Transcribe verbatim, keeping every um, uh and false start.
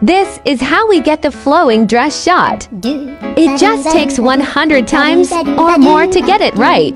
This is how we get the flowing dress shot. It just takes one hundred times or more to get it right.